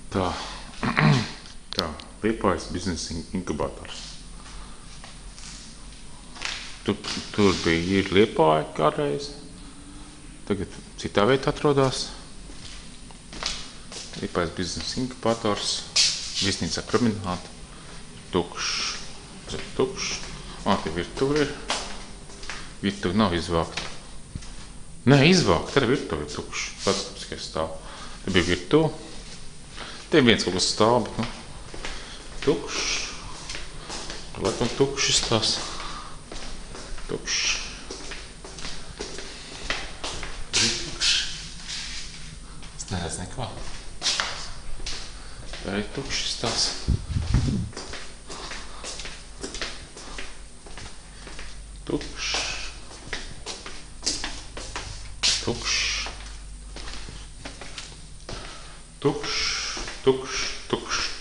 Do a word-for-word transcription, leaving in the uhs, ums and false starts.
Tā, tā, Liepājas biznesa inkubators. Tur, tur bija ir Liepāja kādreiz, tagad citā vietā atrodas. Liepājas biznesa inkubators, viesnīcā promenāde, tukšs, tukšs. Ā, te virtuve ir. Virtuve nav izvākta. Nē, izvākta, arī virtuve ir tukšs. Pats tikai stāv. Te bija virtuve. Te viens kaut kas stāv, bet, nu, tukšs. Laikam tukšs izstās. Tukšs. Tukšs. Es neredzu neko. Tā ir tukšs izstās. Tukšs. Tukšs. Tukšs. Tukšs. Tukšs.